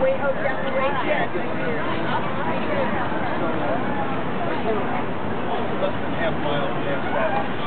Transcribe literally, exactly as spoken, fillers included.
Wait, oh, down the way, yes. Less than half mile past that.